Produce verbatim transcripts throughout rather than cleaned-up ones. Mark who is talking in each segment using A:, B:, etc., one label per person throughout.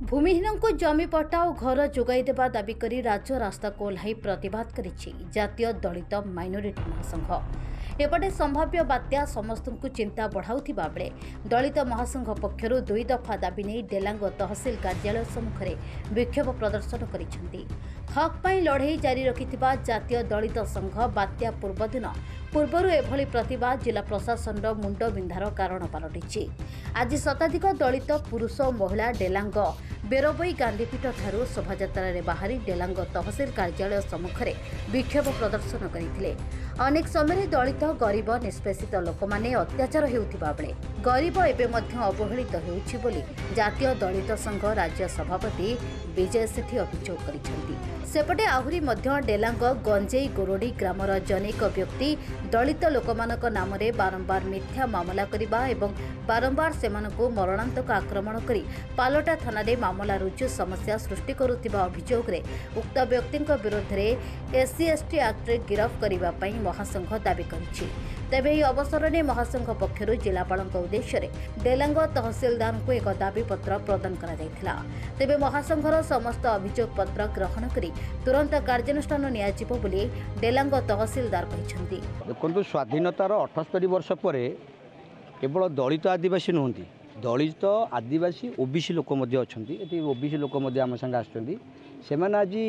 A: भूमिहीन को जमी पट्टा और घर जोगाई देवा दाबी करी राज्य रास्ता को ओह्लाई प्रतिवाद करिछि जातीय दलित माइनोरिटी महासंघ। एपटे संभाव्य बात्या समस्त को चिंता बढ़ाउथिबा बेले दलित महासंघ पक्षरु दुई दफा दाबी नहीं डेलांग तहसिल कार्यालय सम्मुखरे विक्षोभ प्रदर्शन करिसेंति। हक पाई लड़ाई जारी रखिथिबा जातीय दलित संघ बात्या पूर्व दिन पूर्वर एभली प्रतिवाद जिला प्रशासन मुंड बिंधार कारण पलटिछि। आज शताधिक दलित पुरुष और महिला डेलांग बेरबई गांधीपीठ ठारू शोभायात्रा बाहरी डेलांग तहसिल कार्यालय सम्मुखरे विक्षोभ प्रदर्शन करथिले। अनेक समय दलित गरीब निष्पेषित लोक माने अत्याचार हेउथिबा बेले गरीब एबे मध्य अवहेलित हेउछि बोली जातीय दलित संघ राज्य सभापति विजय सेठी अभियोग करिसेंति। सेपटे आहुरी मध्य डेलांग गंजेई गोरोडी ग्रामर जनेक व्यक्ति दलित लोकमानक नामरे बारंबार मिथ्या मामला करिबा एवं बारंबार सेमानकु मरणांतक आक्रमण करी पालटा थाना रे मामला रुजु समस्या सृष्टि करुथिबा अभियोग रे उक्त व्यक्तिक विरोध रे एससी एसटी एक्ट रे गिरफ करिबा पई महासंघ दाबी करिछि। तेबे ଏହି ଅବସରରେ ମହାସଂଘ ପକ୍ଷରୁ ଜିଲ୍ଲାପାଳଙ୍କ ଉଦ୍ଦେଶ୍ୟରେ ଡେଲାଙ୍ଗ ତହସିଲଦାରଙ୍କୁ ଏକ ଦାବିପତ୍ର ପ୍ରଦାନ କରାଯାଇଥିଲା। ତେବେ ମହାସଂଘର ସମସ୍ତ ଅଭିଯୋଗ ପତ୍ର ଗ୍ରହଣ କରି ତୁରନ୍ତ କାର୍ଯ୍ୟାନୁଷ୍ଠାନ ନିଆଯିବ ବୋଲି ଡେଲାଙ୍ଗ ତହସିଲଦାର କହିଛନ୍ତି।
B: ଦେଖନ୍ତୁ ସ୍ୱାଧୀନତାର ଅଠସ୍ତରୀ ବର୍ଷ ପରେ କେବଳ ଦଳିତ ଆଦିବାସୀ ନୁହନ୍ତି, ଦଳିତ ଆଦିବାସୀ ଓବିସି ଲୋକ ମଧ୍ୟ ଅଛନ୍ତି। ଏଠି ଓବିସି ଲୋକ ମଧ୍ୟ ଆମ ସାଙ୍ଗେ ଆସୁଛନ୍ତି। ସେମାନେ ଆଜି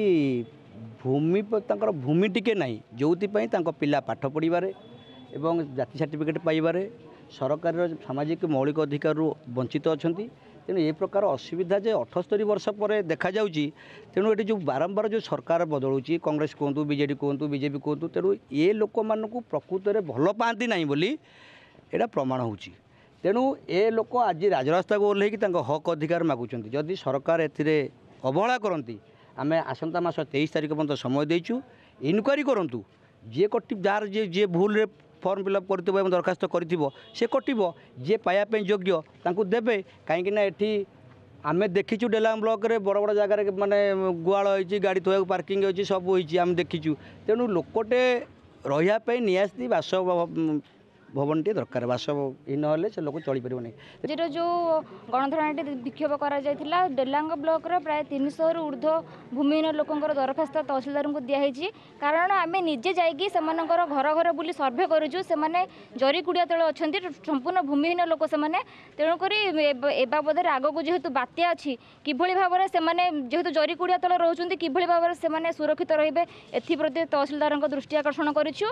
B: ଭୂମି ତାଙ୍କର ଭୂମି ଟିକେ ନାହିଁ, ଯେଉଁଥିପାଇଁ ତାଙ୍କ ପିଲା ପାଠ ପଢ଼ିବାରେ এবং জাতি সার্টিফিকেট পাইবারে সরকারের সামাজিক মৌলিক অধিকার বঞ্চিত অনেক। তেণু এ প্রকার অসুবিধা যে অঠস্তরি বর্ষ পরে দেখা যাচ্ছে। তেণু এটি যে বারম্বার যে সরকার বদলুছি কংগ্রেস কুহতু বিজেডি কুহতু বিজেপি কুহতু, তেণু এ লোক মানুষ প্রকৃতরে ভাল পাঁতি না বলে এটা প্রমাণ হচ্ছে। তেণু এ লোক আজ রাজরাস্তা ওহ্লাইকি তাଙ୍କ হক অধিকার মাগুছেন। যদি সরকার এতে অবহেলা করতে আমি আসন্তা মাস তেইশ তারিখ পর্যন্ত সময় দিয়েছু। ইনকোয়ারি করতু যে কটি যার যে যে ভুল फर्म फिलअप कर दरखास्त कर कटिव जी पायापी योग्य तांकु देवे कहीं एटी आम देखीचु डेलांग ब्लॉक रे बड़ बड़ जगार माने गुआल होती गाड़ी थोड़ा पार्किंग होती सब होती आम देखीचु। तेणु लोकटे रही निहाती बास भवन टे दरकार, बासहीन हेल्ले से लोक चल पार नहीं।
C: जो गणधरणाटी विक्षोभ करा डेलांग ब्लॉक प्राय तीन सौ रु ऊर्ध्व भूमिहीन लोकंर दरखास्त तहसिलदार को दिखाई। कारण आम निजे जाइए घर घर बुली सर्भे करूँ से जरी कुड़िया तले अच्छा संपूर्ण भूमिहीन लोक से तेणुक ए बाबद आगक जेहेतु बात्या अच्छी किभली भाव में जेहेतु जरी कुड़िया तले रोच किभली भाव में सुरक्षित रे एप्रति तहसिलदार दृष्टि आकर्षण करूँ।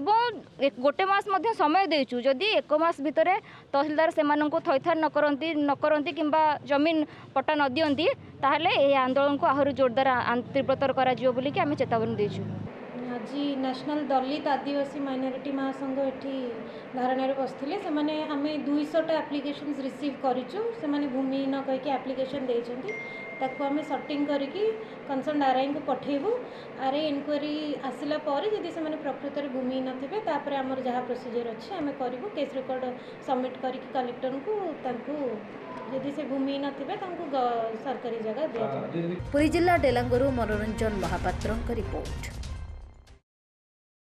C: गोटे मास समय देचु जदि एक मास भितर तहसिलदार से थैथान न करती न करती किंबा जमीन पट्टा न दियंती ताहले ए आंदोलन को आहरी जोरदार तीव्रतर करा जियो बोली कि आमे चेतावनी देचु।
D: आज नेशनल दलित आदिवासी माइनोरिटी महासंघ एठी धारणार बसथिले से माने आमे दो सौ टा एप्लिकेशंस रिसीव करिचु। से माने भूमिहीन कहि के एप्लिकेशन देइछंती ताको आमे सॉर्टिंग करिकि कंसर्न आरआई को पठेबु। आरआई इनक्वारी आसिला पर जदि से माने प्रकृत रे भूमिहीन थिबे तापर हमर जहा प्रोसीजर अछि आमे करिवु। केस रिकॉर्ड सबमिट करिकि कलेक्टर को ताको यदि से भूमिहीन थिबे ताको सरकारी जगह दिया जाय।
A: पुरी जिला डेलांगरू मनोरंजन महापात्रଙ୍କ रिपोर्ट।